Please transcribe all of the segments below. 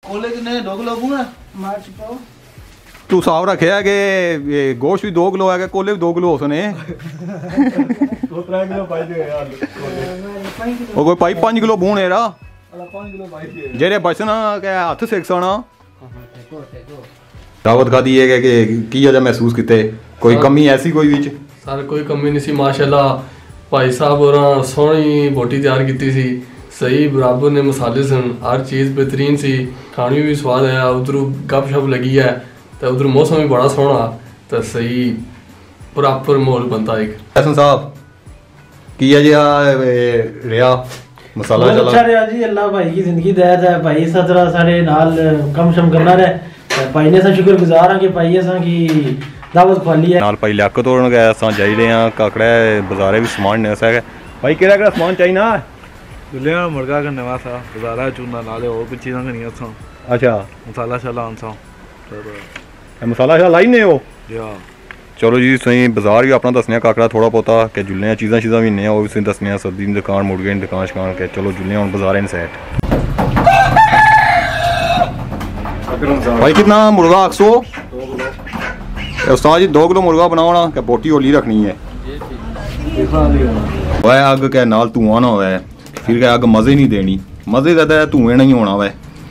कोले कितने 2 किलो है मार चुका हो तू साफ रखे है कि गोश्त भी 2 किलो है, कोले भी 2 किलो उसने कोई पाई 5 किलो बून है जेरे बचना के हथ सेक सोना दावत खादी है कि की वजह महसूस किते कोई कमी ऐसी कोई विच सर कोई कमी नहीं सी माशाल्लाह भाई साहब और सोहनी बोटी तैयार की सी सही बराबर ने मसाले सन हर चीज़ बेहतरीन सी खाने भी स्वाद आया उधर गप शप लगी है तो उधर मौसम भी बड़ा सोहना तो सही प्रॉपर माहौल बनता एक हसन साहब की है जी रिया मसाला चला अच्छा रिया जी अल्लाह भाई की जिंदगी दे है भाई इस तरह सारे नाल कम शम करना रहे भाई ने शुक्रगुजार हां कि भाई असां की दावत खाली है नाल भाई लियाकत तोड़न गए असां जाई रहे हां काकड़ा बाजारे भी सामान ने है भाई केड़ा सामान चाहिए ना दुलिया मुर्गा करने वाला बाजारा चूना नाले और कुछ चीज़ां करनी असां अच्छा मसाला शला असां मसाला शला लाई ने हो या चलो जी सही बाजार भी अपना दसने काकड़ा थोड़ा बहुता कि जुल्ले चीज़ां चीज़ां भी ने वो भी दसने सब्जी की दुकान मुर्गे की दुकान शकान के चलो जुल्ले हूँ बाजार इन सेट भाई कितना मुर्गा 100 उस्ताद जी 2 किलो मुर्गा बनाओना क्या बोटी होली रखनी है वह अग क्या नाल धुआं ना होवे फिर क्या अग मजे नहीं देनी मजे का धुएं नहीं होना वह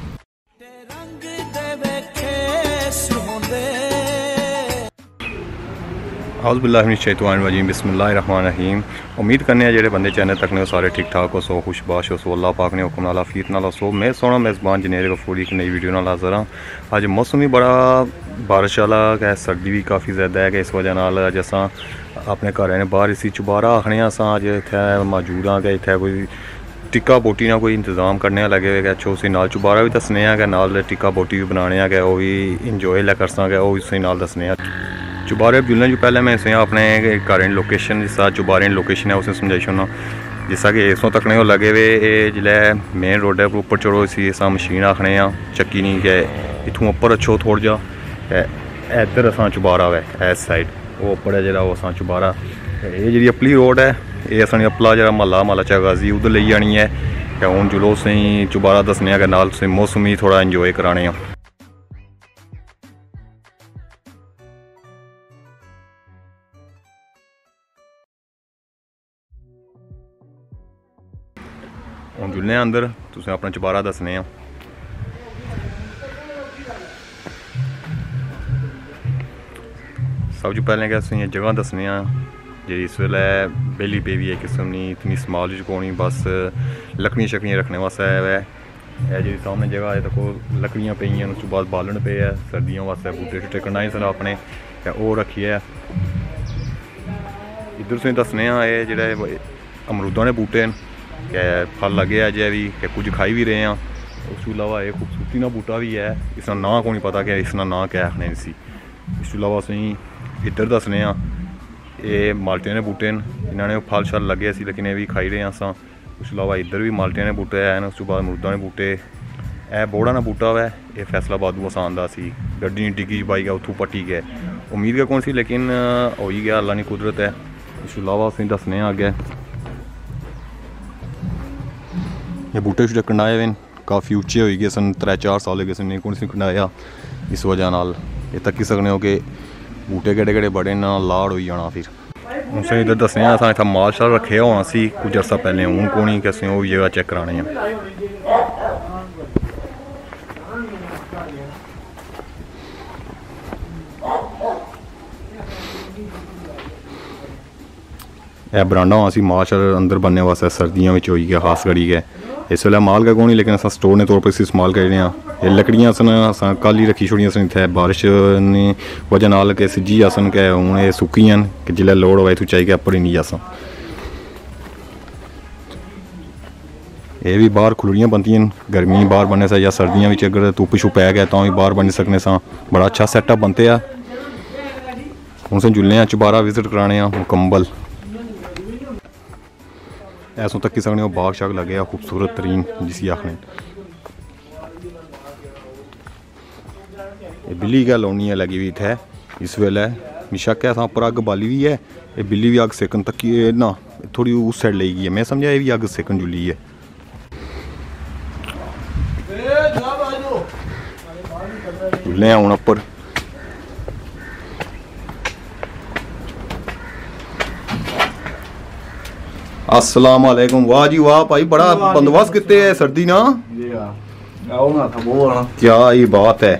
औज़ुबिल्लाहिमिनश्शैतानिर्रजीम बिस्मिल्लाहिर्रहमानिर्रहीम। उम्मीद करने जेडे बंदे चैनल तक ने सारे ठीक ठाक हो सो खुशबाश हो सो अल्लाह पाक ने हुक्म नाल आफियत नाल सो मैं सोना मेज़बान जनेर गफूरी एक नई वीडियो नाल हाज़र हाँ। अज मौसम भी बड़ा बारिश वाला है सर्दी भी काफ़ी ज़्यादा है कि इस वजह नाल अज असां अपने घर ने बाहर इसी चुबारा आखने असां अज इत्थै मौजूद हाँ कि इत्थै कोई टिक्का बोटी ना कोई इंतजाम करने लगे हुए अच्छो उसी नाल चुबारा भी दसने कि नाल टिक्का बोटी भी बनाने कि वो भी इंजॉय लै कर सकें वो उसी नाल दसने चुबारे जुलने जो पहले मैं इसे अपने घर लोकेशन जिस चुबारे लोकेशन है उसे समझाई छोड़ना जिसा कि इसों तकने लगे हुए ये जिले मेन रोड है उपर चढ़ो इसी अस मशीन आखने चक्की नहीं कि इतों उपर अच्छो थोड़ा जा इधर असा चुबारा है इस साइड वो उपर है जो असा चुबारा ये जी अपली रोड है ये असनी अपला जो महला चगाजी उधर ले जानी है कि हूँ जुलो तुम चुबारा दसने कि नाल मौसम ही थोड़ा इंजॉय कराने हूँ जुलने अंदर तुसें अपना चुबारा दसने सब तो पहले कि जगह दसने जी इस वेले बेली पेवी है किस्म नहीं इतनी स्माल चुकोनी बस लकड़ियाँ शकड़ियाँ रखने वास्ते है जी सामने जगह है देखो लकड़ियाँ पे उस बाद बालन पे है सर्दियों वास्ते बूटे शूटे कढ़ाई सन अपने वो रखी है इधर तुम दसने ये जोड़े अमरूदा ने बूटे के फल लगे अजय भी कि कुछ खाई भी रहे हैं उस अलावा ये खूबसूरती ना बूटा भी है इसका ना को नहीं पता कि इसका ना क्या आखने इसी इस अलावा अं इधर दसने ये माल्टिया ने बूटे इन्होंने फल शल लगे सी लेकिन ये भी खाई रहे हैं अस उस अलावा इधर भी माल्टिया ने बूटे हैं उस बाद अमरूदा ने बूटे ए बोड़ा ना बूटा है ये फैसलाबादू अस आंदा सी गड्डी नहीं डिग्गी बाई गया उतों पट्टी गए उम्मीद गया कौन सी लेकिन हो ही गया अल्लाह की कुदरत है इस अलावा अं दसने अगे ये बूटे शूटे कंडाए हुए काफ़ी उच्चे हो गए सन 3-4 साल हो गए सन नहीं कौन सी कंडाया इस वजह नाल ये तक्की सकने हो कि बूटे केड़े केड़े बड़े ना लाड़ हो जाना फिर उसे इधर दसने अस इतना माल शाल रखे होना सी कुछ अर्सा पहले हूँ को नहीं कि असें वो जगह चेक कराने यह बरांडा होना सी माल शाल अंदर बनने वास्ते सर्दियों में हो गया खास करी गए इस वे माल का कौन नहीं लेकिन अस स्टोर ने तौर पर इस इस्तेमाल कर रहे हैं ये लकड़ियाँ सन अस कल ही रखी छोड़ियां सन इतने बारिश ने वजह नाल के सिज्जी आसन के हूँ ये सुक्कियां कि जिले लोड़ हो चाही के उपर ही नहीं अस ये भी बाहर खुलड़ियाँ बनती गर्मी बाहर बनने से या सर्दियों में अगर धुप छुप है गया तो भी बाहर बन सकने सा बड़ा अच्छा सैटअप बनते हैं हूँ से जुलने चुबारा विजिट कराने मुकम्मल ऐसों तक सकने बाग शाग लगे खूबसूरत तरीन जिसी आखने बिल्ली क्या लानी है लगी हुई इतने इस वेले शक है उपर अग बाली हुई है ये बिल्ली भी अग सेकन तक ना थोड़ी उस साइड ले गई है मैं समझा ये भी अग सेकन जुली है झुल्ले हैं हूँ उपर। अस्सलाम वालेकुम। वाह जी वाह भाई, बड़ा बंदोबस्त कितने है सर्दी ना। आओ ना था वो आना। क्या ये बात है,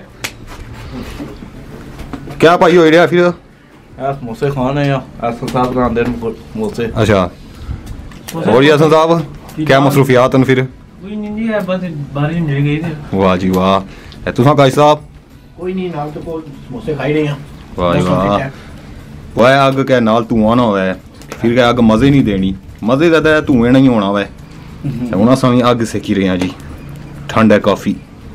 क्या भाई हो रहा फिर? समोसे खाने या साहब का आंदे समोसे। अच्छा, और यासन साहब क्या मसरूफियात हैं फिर? कोई नहीं है, बस बारिश मिल गई थी। वाह जी वाह। तुसा गाइस साहब? कोई नहीं, नाल तो को समोसे खाई रहे हैं। वाह जी वाह। वह अग क्या नाल धुआं ना होवे, फिर क्या अग मजे नहीं देनी, मजे का तो धुएं नहीं होना वै। हूँ अस भी अग सेकी रहे हैं जी, ठंड है काफी।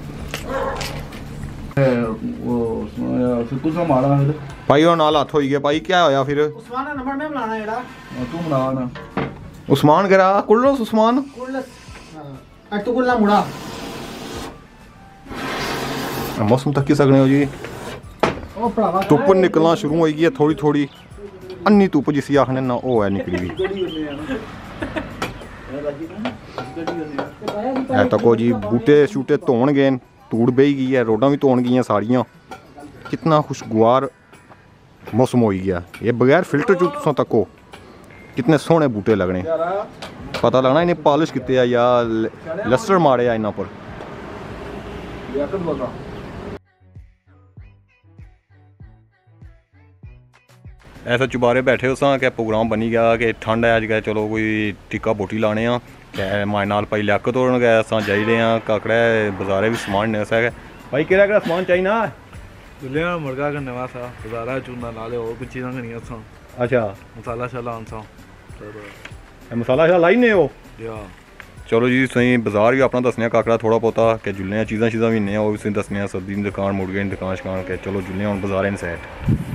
भाई और नाल हाथ हो गया भाई, क्या होया फिर? उस्मान का नंबर मैं बुलाना है तू बना ना। उस्मान करा कुल्लो उस्मान तो कुल्ला मुड़ा मौसम तक की सकने हो जी। धुप निकलना शुरू हो गई है थोड़ी थोड़ी, अन्नी धुप जिसी आखने ना वो है निकली हुई। है तको जी बूटे शूटे धोन गए, धूड़ बही गई है, रोडां भी धोन गई सारियां। कितना खुशगवार मौसम हो गया ये, बगैर फिल्टर चो तुसां तको कितने सोहने बूटे लगने। पता लगना इन्हें पॉलिश किते आ या लस्टर मारे आ इन्हां पर। ऐसा चुबारे बैठे हो सा क्या प्रोग्राम बनी गया कि ठंड है अज गए चलो कोई टिक्का बोटी लाने क्या माए नाल भाई लियाकत होर गए अस जाई रहे हैं काकड़ा बाजारे भी समान ने है भाई केड़ा समान चाहिए ना। चुल्लियां मुर्गा करने वास्ता बाजारा चूना नाले और कुछ चीज़ां करनी असां। अच्छा मसाला शाला आंसा मसाला शाला लाई ने हो या। चलो जी सही बाजार भी अपना दसने काकड़ा थोड़ा बहुता कि जुल्ले चीज़ां चीज़ां भी ने वो भी दसने सब्जी की दुकान मुड़ गई दुकान शकान के चलो जुल्ले हूँ बाजार इन सैट।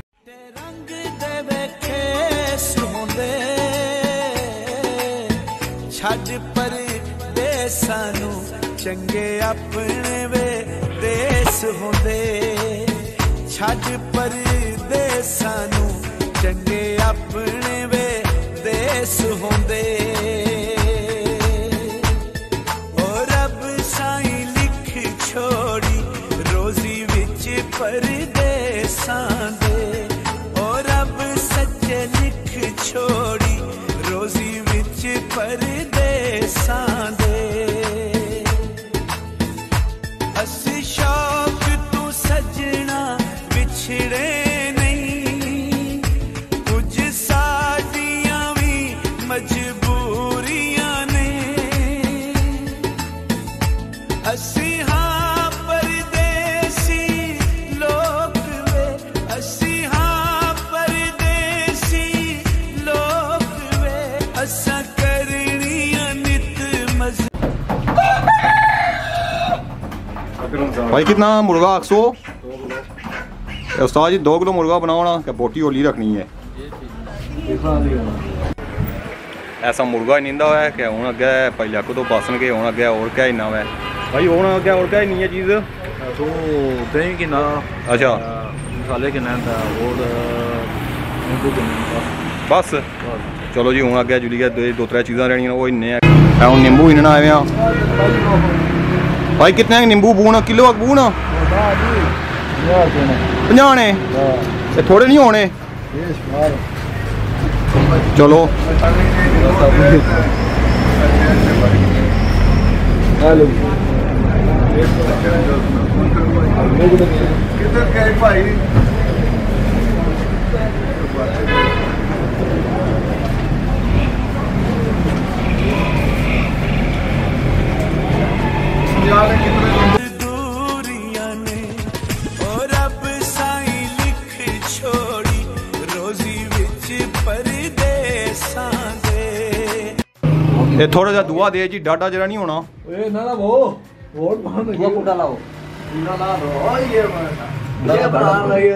छड़ पर देसानू चंगे अपने वे देस होंदे, छड़ पर देसानू चंगे अपने वे देस होंदे। और रब साई लिख छोड़ी रोजी विच परदेसां दे, और रब सच्चे लिख छोड़ी रोजी विच परदेसां दे। असी शौक तू सजना विछड़े नहीं, कुछ साडियां भी मजबूरियां ने। असी हाँ परदेसी लोग वे, असी हाँ परदेसी लोग वे, असा करनियां नित मज। भाई कितना मुर्गा 100 उस्ताद जी 2 किलो मुर्गा बनाओना क्या बोटी होली रखनी है। ऐसा मुर्गा नींदा है कि हूँ अगे पहले को तो बसन के हूँ अगे और क्या इन्ना है भाई हूँ अगे और क्या नहीं है चीज़ तो दही कि ना। अच्छा मसाले के ना और नींबू के बस चलो जी हूँ अगे जुली है 2-3 चीज़ां रहनियां वो इन्ने है। हूँ नींबू इन्ना आए भाई कितने नींबू बून किलो बून 50 ने थोड़े नहीं होने। चलो दूरियां ने, और रब साई लिख छोड़ी रोजी विच परदेसां दे। ये थोड़ा जा दुआ दे जी डाटा जरा नहीं होना। ए ना ना वो वोट पान दुआ कोटा लाओ पूरा ला दो ये बनान लगे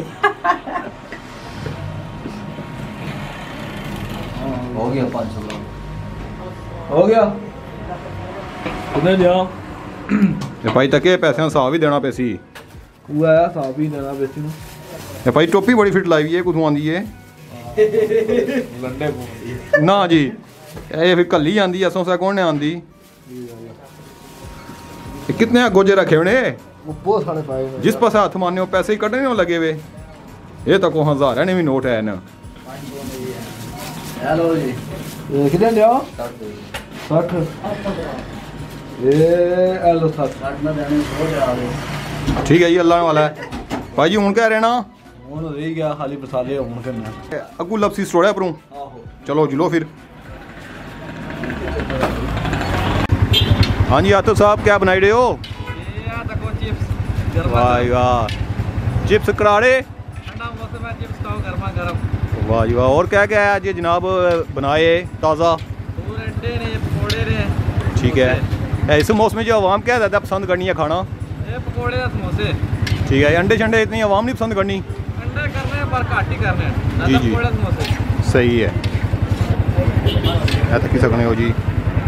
हो गया 500 हो गया कितने दिया भाई तके पैसे हिसाब ही देना पैसी हुआ है साहब ही देना बेसी नु। ये भाई टोपी बड़ी फिट लाई है कुथों आंदी है लंडे ना जी ये फिर कल्ली आंदी असों सा कौन ने आंदी कितने गोजे रखे होने बहुत सारे पाए हुए जिस पास हाथ मारने हो पैसे ही कटने लगे हुए ये तो को हज़ार ने भी नोट है ना हेलो जी ये कितने दियो 60 ये हेलो 60 ना देने हो जा ठीक है जी अल्लाह वाला है भाई जी हूँ कह रहे ना ਹੁਣ ਰਹੀ ਗਿਆ ਖਾਲੀ ਮਸਾਲੇ ਹੁਣ ਕਰਨਾ अगू लपसी सोड़ा परूँ ਆਹੋ चलो जुलो फिर हाँ जी आतो साहब क्या बनाई रहे हो ਇਹ ਦੇਖੋ ਚਿਪਸ वाह वाह चिप्स कराड़े ठंडा मौसम है चिप्स खाओ गर्मा गर्म वाह जी वाह और क्या क्या है आज ये जनाब बनाए ताज़ा पूरे अंडे ने पकोड़े ने ठीक है इस मौसम में जो आवाम क्या ज़्यादा पसंद करनी है खाना ये पकोड़े और समोसे ठीक है अंडे शंडे इतनी आवाम नहीं पसंद करनी अंडे करने हैं पर घट ही करने हैं जी, जी। पकोड़े समोसे सही है ऐसा की सकने हो जी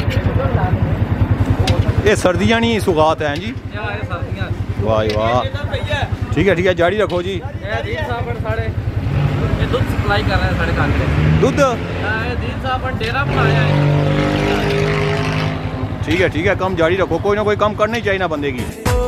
ये सर्दियाँ नहीं सुगात हैं जी या ये सर्दियां वाह जी वाह ठीक है जारी रखो जी ये दीन साहब साढ़े ये दूध सप्लाई कर रहे हैं साढ़े कांगड़े दूध ये दीन साहब डेरा बनाया है ठीक है काम जारी रखो कोई ना कोई काम करना ही चाहिए ना बंदे की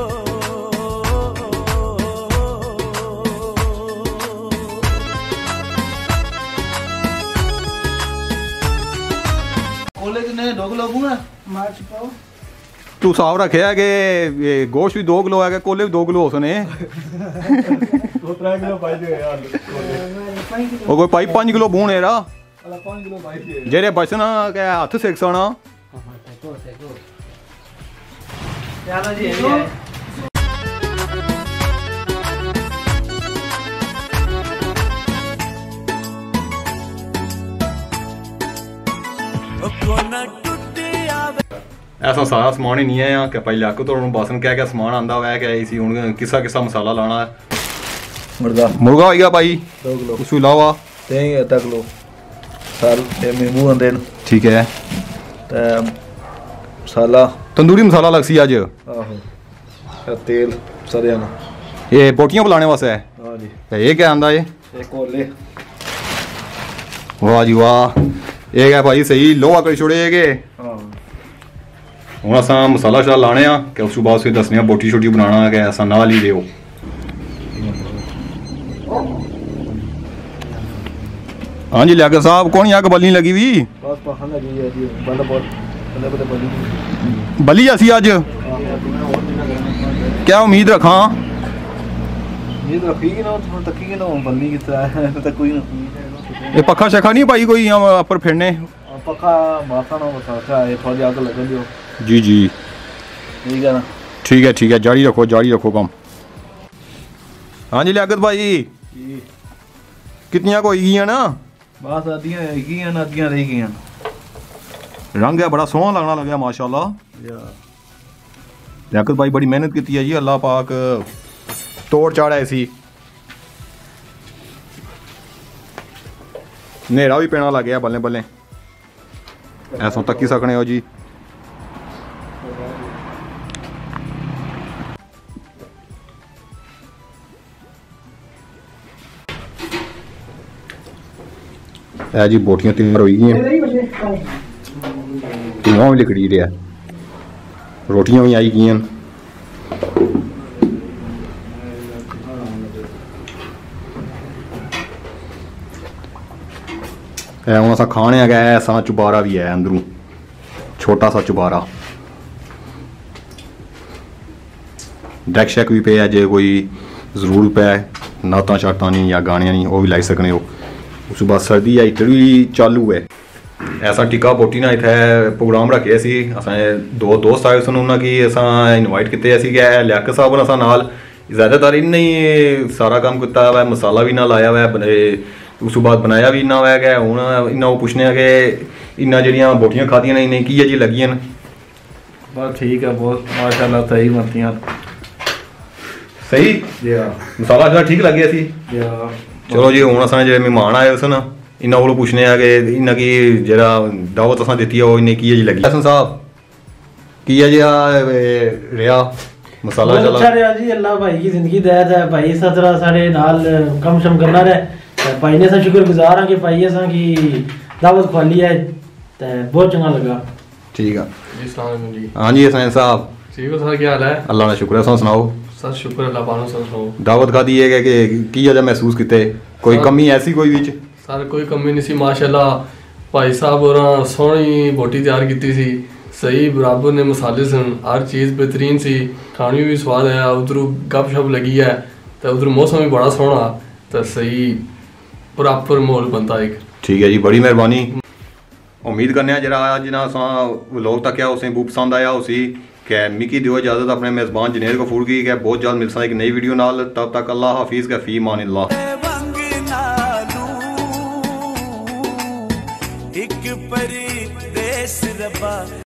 कॉलेज ने 2 किलो है मार्च पाओ तू साफ रखे है कि ये गोश्त भी 2 किलो है कि कोले भी 2 किलो हो सने 2-3 किलो पाई दे यार वो कोई पाई 5 किलो बून है रा 5 किलो पाई दे जेरे बचना के हाथ सेकसना चलो जी ये भी है ऐसा सारा समान ही नहीं है कि पहले आको तो बसन क्या क्या समान आंदा हुआ है कि इसी हुन किसा मसाला लाना है मुर्गा हो गया भाई 2 किलो उसके अलावा तेई तक लो साल ते नींबू आंदे ठीक है ते मसाला तंदूरी मसाला लग सी अज आहो तेल सरिया ना ये बोटियां बुलाने वास्ते है हां जी ये क्या आंदा ये कोले वाह जी वाह ये क्या भाई सही लोहा कर छोड़े के हां हूँ अस मसाला शला लाने कि उस बाद फिर दसने बोटी शोटी बनाना कि अस नाल ही देओ हाँ जी लियाकत साहब कौन यहाँ बल नहीं लगी हुई बस पखा लगी है जी बंद बंद बली बली असी अज क्या उम्मीद रखा ये तो रखी ना थोड़ा तकी के ना बल्ली की तरह तक कोई ना ये पखा शखा नहीं पाई कोई यहाँ ऊपर फिरने पक्का माथा ना बता क्या ये थोड़ी आग लग दियो जी जी ठीक है ना ठीक है जारी रखो काम हाँ जी लियाकत भाई कितनियाँ को गई ना बस आदियां गई ना आदियां रह गई रंग है बड़ा सोहना लगना लगे माशाल्लाह लियाकत भाई बड़ी मेहनत की है जी अल्लाह पाक तोड़ चाड़ा ऐसी नेरा भी पेना लग गया बल्ले बल्ले ऐसा तक ही सकने हो जी है जी बोटियां तैयार हो गई भी लिकड़ी रहा रोटियां भी आई गई हूँ असा खाने गया ऐसा चुबारा भी है अंदरों छोटा सा चुबारा डैक शैक भी पे जे कोई जरूर पे नाता शाता नहीं या गाने नहीं वो भी लाई सकने हो उस बाद सर्दी है हीटर भी चालू है ऐसा टिक्का बोटी ना इतने प्रोग्राम रखे सी असें 2 दोस्त आए सन उन्होंने की असा इनवाइट किए लियाकत साहब ने असा नाल ज़्यादातर इन्हें ही सारा काम किया हुआ मसाला भी ना लाया हुआ उस बाद बनाया भी इन्ना हुआ है हूँ इन्ना वो पुछने कि इन्ना जड़ियाँ बोटियां खादियां ने इन्हें की जी लगियां बस ठीक है बहुत माशाल्लाह सही बनतियां सही मसाला जो ठीक लगे सी चलो जी हूँ अस जो मेहमान आए सन इन्हों को पुछने कि इन्हें की जरा दावत अस दी है वो इन्हें की जी लगी हसन साहब की है जी रहा मसाला बहुत अच्छा रहा जी अल्लाह भाई की जिंदगी दैत है भाई सतरा साढ़े नाल कम शम करना रहे भाई ने सा शुक्रगुजार हाँ कि भाई असा की दावत खुआली है बहुत चंगा लगा ठीक है जी अस्सलाम वालेकुम जी हाँ जी हसन साहब ठीक हो सर क्या हाल है अल्लाह का शुक्र है सुनाओ सर शुक्र अल्लाह पाक सर सुनाओ। दावत खादी है कि की ज्यादा महसूस किते कोई सर- कमी ऐसी कोई विच? सर कोई कमी नहीं सी माशाल्लाह। भाई साहब और सोहनी बोटी तैयार की सी, सही बराबर ने मसाले सन, हर चीज़ बेहतरीन सी, खाने भी स्वाद आया, उधरों गप शप लगी है तो उधर मौसम भी बड़ा सोहना, तो सही प्रॉपर माहौल बनता एक। ठीक है जी, बड़ी मेहरबानी। उम्मीद करने जरा अज ना लोग तक क्या उसे बहुत पसंद आया उसी कै मिकी दियो इजाजत अपने मेज़बान जनेर गफूर की कै बहुत जल्द मिलसा एक नई वीडियो नाल। तब तक अल्लाह हाफिज़ का फी मान अल्लाह। वंग नालू एक परदेस रबा